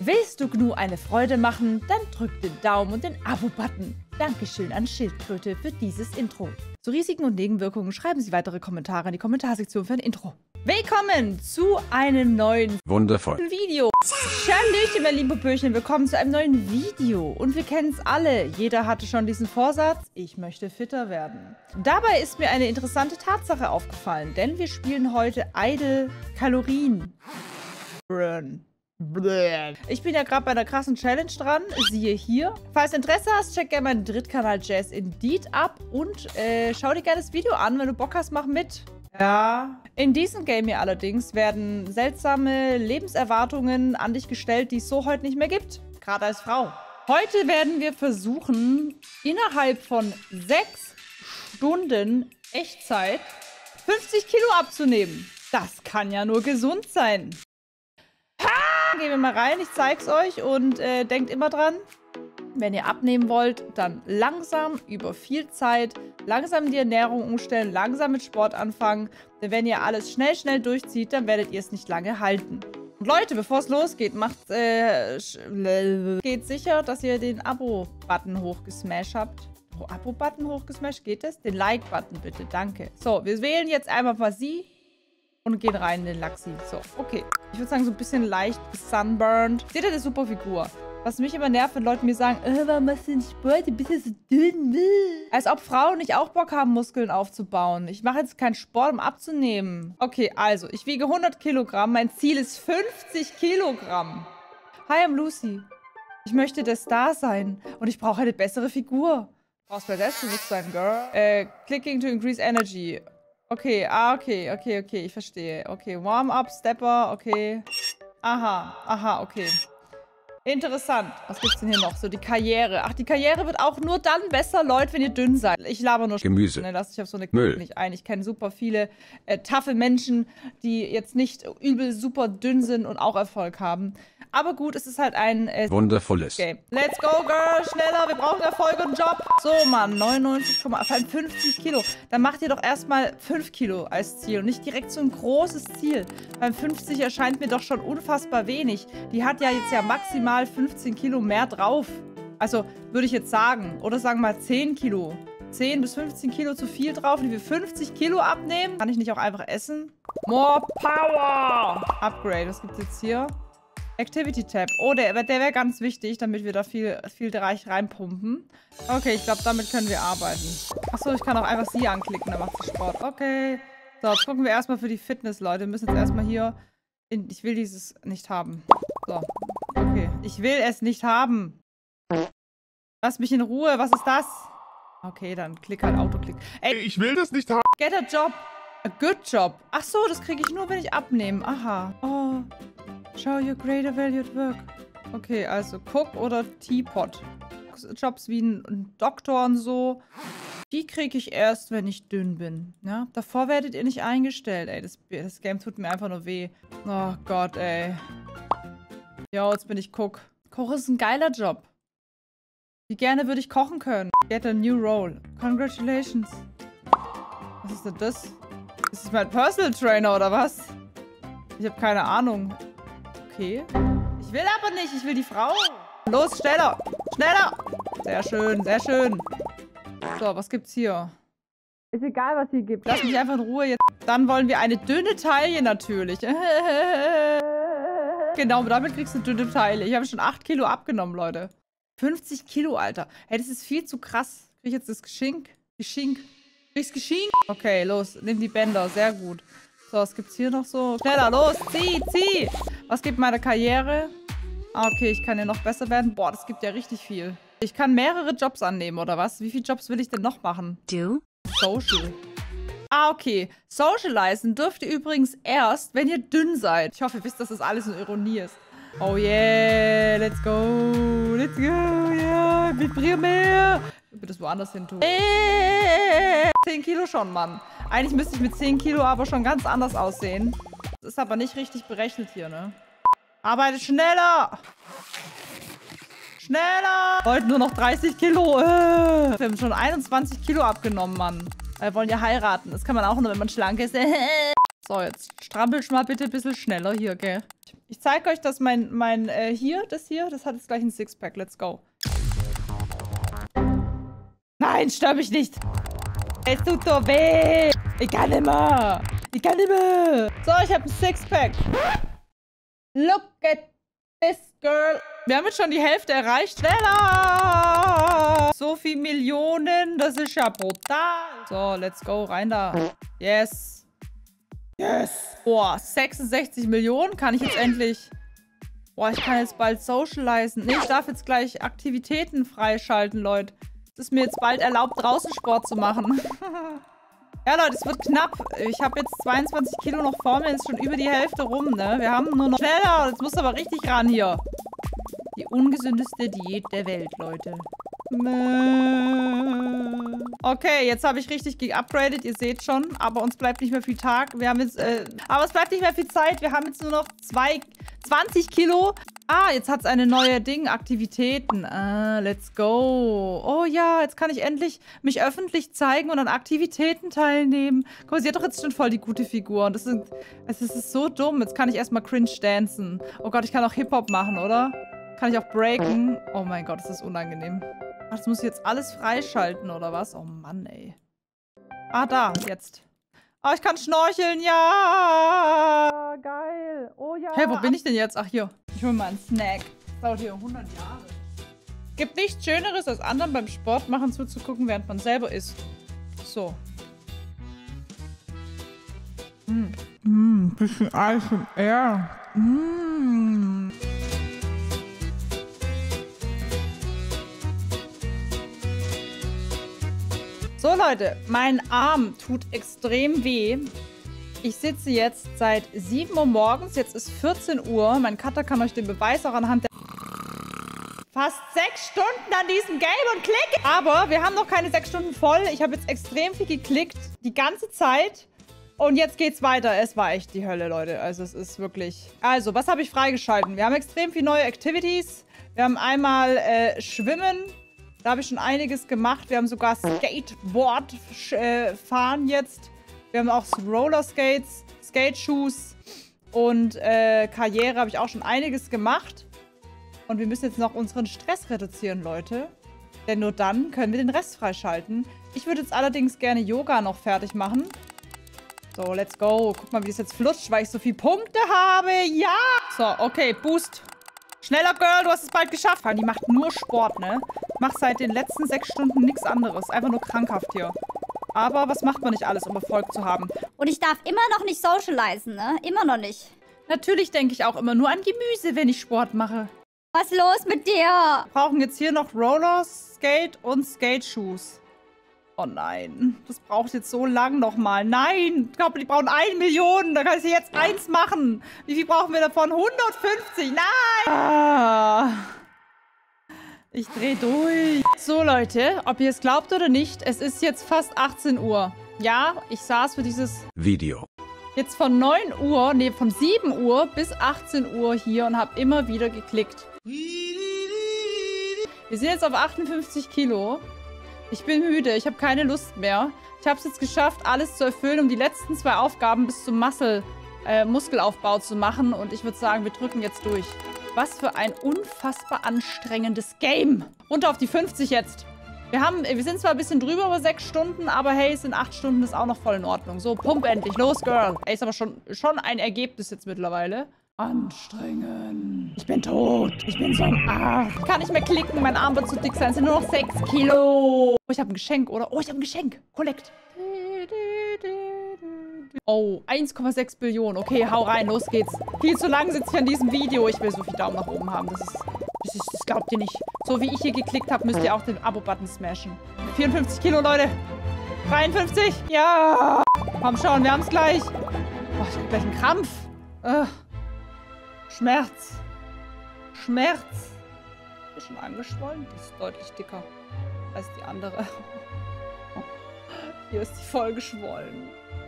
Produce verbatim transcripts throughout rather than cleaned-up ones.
Willst du Gnu eine Freude machen? Dann drück den Daumen und den Abo-Button. Dankeschön an Schildkröte für dieses Intro. Zu Risiken und Nebenwirkungen schreiben Sie weitere Kommentare in die Kommentarsektion für ein Intro. Willkommen zu einem neuen wundervoll Video. Hallöchen, meine lieben Popöchen, willkommen zu einem neuen Video. Und wir kennen es alle, jeder hatte schon diesen Vorsatz, ich möchte fitter werden. Dabei ist mir eine interessante Tatsache aufgefallen, denn wir spielen heute Idle Kalorien. Burn. Ich bin ja gerade bei einer krassen Challenge dran, siehe hier. Falls du Interesse hast, check gerne meinen Drittkanal Jazz Indeed ab und äh, schau dir gerne das Video an, wenn du Bock hast, mach mit. Ja. In diesem Game hier allerdings werden seltsame Lebenserwartungen an dich gestellt, die es so heute nicht mehr gibt. Gerade als Frau. Heute werden wir versuchen, innerhalb von sechs Stunden Echtzeit fünfzig Kilo abzunehmen. Das kann ja nur gesund sein. Gehen wir mal rein, ich zeig's euch und äh, denkt immer dran, wenn ihr abnehmen wollt, dann langsam, über viel Zeit, langsam die Ernährung umstellen, langsam mit Sport anfangen, denn wenn ihr alles schnell, schnell durchzieht, dann werdet ihr es nicht lange halten. Und Leute, bevor es losgeht, macht, äh, geht sicher, dass ihr den Abo-Button hochgesmashed habt. Oh, Abo-Button hochgesmashed, geht das? Den Like-Button bitte, danke. So, wir wählen jetzt einmal mal sie. Und gehen rein in den Laxi. So, okay. Ich würde sagen, so ein bisschen leicht sunburned. Seht ihr eine super Figur? Was mich immer nervt, wenn Leute mir sagen, äh, warum machst du nicht Sport? Du bist ja so dünn. Als ob Frauen nicht auch Bock haben, Muskeln aufzubauen. Ich mache jetzt keinen Sport, um abzunehmen. Okay, also, ich wiege hundert Kilogramm. Mein Ziel ist fünfzig Kilogramm. Hi, I'm Lucy. Ich möchte der Star sein. Und ich brauche eine bessere Figur. Brauchst du Selbstbewusstsein, Girl? Äh, clicking to increase energy. Okay, ah, okay, okay, okay, ich verstehe. Okay, Warm-up, Stepper, okay. Aha, aha, okay. Interessant. Was gibt's denn hier noch? So, die Karriere. Ach, die Karriere wird auch nur dann besser, Leute, wenn ihr dünn seid. Ich laber nur Gemüse. Ne, lass dich auf so eine Müll. nicht ein. Ich kenne super viele äh, taffe Menschen, die jetzt nicht übel super dünn sind und auch Erfolg haben. Aber gut, es ist halt ein äh, wundervolles Game. Let's go, Girl! Schneller, wir brauchen Erfolg und Job. So, Mann, neunundneunzig, fünfzig Kilo. Dann macht ihr doch erstmal fünf Kilo als Ziel und nicht direkt so ein großes Ziel. Beim fünfzig erscheint mir doch schon unfassbar wenig. Die hat ja jetzt ja maximal fünfzehn Kilo mehr drauf. Also, würde ich jetzt sagen. Oder sagen wir mal zehn Kilo. zehn bis fünfzehn Kilo zu viel drauf, die wir fünfzig Kilo abnehmen. Kann ich nicht auch einfach essen? More Power! Upgrade, was gibt's jetzt hier? Activity Tab. Oh, der, der wäre ganz wichtig, damit wir da viel, viel reich reinpumpen. Okay, ich glaube, damit können wir arbeiten. Achso, ich kann auch einfach sie anklicken, dann macht sie Sport. Okay. So, jetzt gucken wir erstmal für die Fitness, Leute. Wir müssen jetzt erstmal hier... In, ich will dieses nicht haben. So. Okay. Ich will es nicht haben. Lass mich in Ruhe. Was ist das? Okay, dann klick halt Autoklick. Ey, ich will das nicht haben. Get a job. A good job. Ach so, das kriege ich nur, wenn ich abnehme. Aha. Oh. Show your greater value at work. Okay, also Cook oder Teapot. Jobs wie ein Doktor und so. Die kriege ich erst, wenn ich dünn bin. Ja? Davor werdet ihr nicht eingestellt. Ey, das, das Game tut mir einfach nur weh. Oh Gott, ey. Jo, jetzt bin ich Cook. Koch ist ein geiler Job. Wie gerne würde ich kochen können. Get a new role. Congratulations. Was ist denn das? Ist das mein Personal Trainer oder was? Ich habe keine Ahnung. Okay. Ich will aber nicht. Ich will die Frau. Los, schneller. Schneller. Sehr schön, sehr schön. So, was gibt's hier? Ist egal, was hier gibt. Lass mich einfach in Ruhe jetzt. Dann wollen wir eine dünne Taille natürlich. Genau, damit kriegst du dünne Taille. Ich habe schon acht Kilo abgenommen, Leute. fünfzig Kilo, Alter. Hey, das ist viel zu krass. Krieg ich jetzt das Geschenk? Geschenk. Kriegst Geschenk? Okay, los. Nimm die Bänder. Sehr gut. So, was gibt's hier noch so? Schneller, los. Zieh, zieh. Was gibt meine Karriere? Ah, okay, ich kann ja noch besser werden. Boah, das gibt ja richtig viel. Ich kann mehrere Jobs annehmen, oder was? Wie viele Jobs will ich denn noch machen? Du? Social. Ah, okay. Socializen dürft ihr übrigens erst, wenn ihr dünn seid. Ich hoffe, ihr wisst, dass das alles eine Ironie ist. Oh yeah, let's go. Let's go, ja. Yeah. Vibrier mehr. Ich will das woanders hin tun. Äh, zehn Kilo schon, Mann. Eigentlich müsste ich mit zehn Kilo aber schon ganz anders aussehen. Das ist aber nicht richtig berechnet hier, ne? Arbeite schneller! Schneller! Leute, nur noch dreißig Kilo. Äh. Wir haben schon einundzwanzig Kilo abgenommen, Mann. Wir wollen ja heiraten. Das kann man auch nur, wenn man schlank ist. So, jetzt strampelst mal bitte ein bisschen schneller hier, gell? Ich zeige euch, dass mein, mein, äh, hier, das hier, das hat jetzt gleich ein Sixpack. Let's go. Nein, stör mich nicht. Es tut so weh. Ich kann nicht mehr. Ich kann nicht mehr. So, ich habe ein Sixpack. Look at this girl. Wir haben jetzt schon die Hälfte erreicht. Schneller. So viel Millionen. Das ist ja brutal. So, let's go. Rein da. Yes. Yes. Boah, sechsundsechzig Millionen. Kann ich jetzt endlich... Boah, ich kann jetzt bald socialisen. Nee, ich darf jetzt gleich Aktivitäten freischalten, Leute. Es ist mir jetzt bald erlaubt, draußen Sport zu machen. Ja, Leute, es wird knapp. Ich habe jetzt zweiundzwanzig Kilo noch vor mir. Ist schon über die Hälfte rum, ne? Wir haben nur noch... Schneller! Jetzt muss aber richtig ran hier. Die ungesündeste Diät der Welt, Leute. Okay, jetzt habe ich richtig geupgradet. Ihr seht schon. Aber uns bleibt nicht mehr viel Tag. Wir haben jetzt... Äh, aber es bleibt nicht mehr viel Zeit. Wir haben jetzt nur noch zwei, zwanzig Kilo. Ah, jetzt hat es eine neue Ding. Aktivitäten. Ah, let's go. Oh ja, jetzt kann ich endlich mich öffentlich zeigen und an Aktivitäten teilnehmen. Guck mal, sie hat doch jetzt schon voll die gute Figur. Und das ist, das ist so dumm. Jetzt kann ich erstmal cringe dancen. Oh Gott, ich kann auch Hip-Hop machen, oder? Kann ich auch breaken? Oh mein Gott, das ist unangenehm. Ach, das muss ich jetzt alles freischalten, oder was? Oh Mann, ey. Ah, da, jetzt. Oh, ich kann schnorcheln, ja! Geil. Oh ja. Hey, wo bin ich denn jetzt? Ach, hier. Ich hol mal einen Snack. Das dauert hier hundert Jahre. Gibt nichts Schöneres, als anderen beim Sport machen zuzugucken, während man selber isst. So. Mm. Mm, bisschen Eis im Air. Mm. So, Leute, mein Arm tut extrem weh. Ich sitze jetzt seit sieben Uhr morgens. Jetzt ist vierzehn Uhr. Mein Cutter kann euch den Beweis auch anhand der... Fast sechs Stunden an diesem Game und klicken. Aber wir haben noch keine sechs Stunden voll. Ich habe jetzt extrem viel geklickt. Die ganze Zeit. Und jetzt geht's weiter. Es war echt die Hölle, Leute. Also es ist wirklich... Also, was habe ich freigeschalten? Wir haben extrem viele neue Activities. Wir haben einmal äh, Schwimmen. Da habe ich schon einiges gemacht. Wir haben sogar Skateboard äh, fahren jetzt. Wir haben auch Rollerskates, Skateshoes und äh, Karriere habe ich auch schon einiges gemacht. Und wir müssen jetzt noch unseren Stress reduzieren, Leute. Denn nur dann können wir den Rest freischalten. Ich würde jetzt allerdings gerne Yoga noch fertig machen. So, let's go. Guck mal, wie das jetzt flutscht, weil ich so viele Punkte habe. Ja! So, okay, Boost. Schneller, Girl, du hast es bald geschafft. Die macht nur Sport, ne? Ich mach seit den letzten sechs Stunden nichts anderes. Einfach nur krankhaft hier. Aber was macht man nicht alles, um Erfolg zu haben? Und ich darf immer noch nicht socialisen, ne? Immer noch nicht. Natürlich denke ich auch immer nur an Gemüse, wenn ich Sport mache. Was ist los mit dir? Wir brauchen jetzt hier noch Rollerskate und Skateshoes. Oh nein, das braucht jetzt so lang nochmal. Nein, ich glaube, die brauchen eine Million. Da kann ich jetzt eins machen. Wie viel brauchen wir davon? hundertfünfzig. Nein! Ah. Ich drehe durch. So, Leute, ob ihr es glaubt oder nicht, es ist jetzt fast achtzehn Uhr. Ja, ich saß für dieses Video jetzt von neun Uhr, nee, von sieben Uhr bis achtzehn Uhr hier und habe immer wieder geklickt. Wir sind jetzt auf achtundfünfzig Kilo. Ich bin müde, ich habe keine Lust mehr. Ich habe es jetzt geschafft, alles zu erfüllen, um die letzten zwei Aufgaben bis zum Muscle, äh, Muskelaufbau zu machen. Und ich würde sagen, wir drücken jetzt durch. Was für ein unfassbar anstrengendes Game. Runter auf die fünfzig jetzt. Wir, haben, wir sind zwar ein bisschen drüber über sechs Stunden, aber hey, es sind acht Stunden, ist auch noch voll in Ordnung. So, pump endlich. Los, Girl. Ey, ist aber schon, schon ein Ergebnis jetzt mittlerweile. Anstrengend. Ich bin tot. Ich bin so am Arsch. Ich kann nicht mehr klicken. Mein Arm wird zu dick sein. Es sind nur noch sechs Kilo. Oh, ich habe ein Geschenk, oder? Oh, ich habe ein Geschenk. Collect. Oh, eins Komma sechs Billionen. Okay, hau rein. Los geht's. Viel zu lang sitze ich an diesem Video. Ich will so viel Daumen nach oben haben. Das ist... Das, ist, das glaubt ihr nicht. So wie ich hier geklickt habe, müsst ihr auch den Abo-Button smashen. vierundfünfzig Kilo, Leute. dreiundfünfzig. Ja. Komm schon, wir haben es gleich. Boah, ich hab gleich einen Krampf. Uh. Schmerz. Schmerz. Ist schon angeschwollen. Die ist deutlich dicker als die andere. Hier ist die voll geschwollen.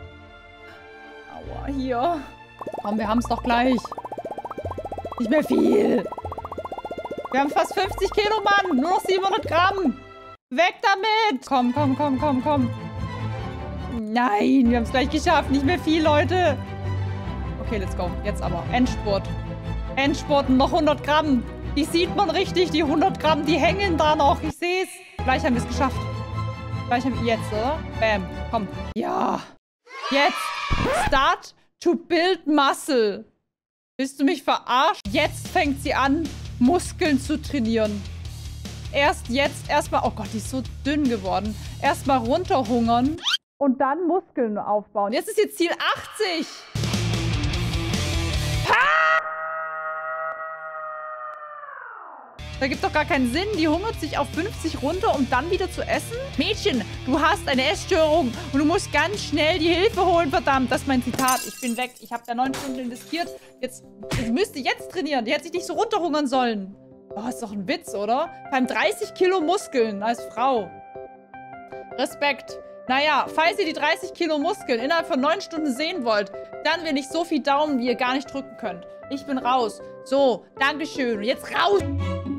Aua, hier. Komm, wir haben es doch gleich. Nicht mehr viel. Wir haben fast fünfzig Kilo, Mann. Nur noch siebenhundert Gramm. Weg damit. Komm, komm, komm, komm, komm. Nein, wir haben es gleich geschafft. Nicht mehr viel, Leute. Okay, let's go. Jetzt aber. Endspurt. Endspurt, noch hundert Gramm. Die sieht man richtig, die hundert Gramm, die hängen da noch. Ich sehe es. Gleich haben wir es geschafft. Gleich haben wir jetzt, oder? Bam, komm. Ja. Jetzt. Start to build muscle. Willst du mich verarschen? Jetzt fängt sie an, Muskeln zu trainieren. Erst jetzt, erstmal, oh Gott, die ist so dünn geworden. Erstmal runterhungern und dann Muskeln aufbauen. Jetzt ist ihr Ziel achtzig. Da gibt doch gar keinen Sinn. Die hungert sich auf fünfzig runter, um dann wieder zu essen. Mädchen, du hast eine Essstörung und du musst ganz schnell die Hilfe holen, verdammt. Das ist mein Zitat. Ich bin weg. Ich habe da neun Stunden investiert. Jetzt, jetzt müsste ich jetzt trainieren. Die hätte sich nicht so runterhungern sollen. Oh, ist doch ein Witz, oder? Vor allem dreißig Kilo Muskeln als Frau. Respekt. Naja, falls ihr die dreißig Kilo Muskeln innerhalb von neun Stunden sehen wollt, dann will ich so viel Daumen, wie ihr gar nicht drücken könnt. Ich bin raus. So, Dankeschön. Und jetzt raus!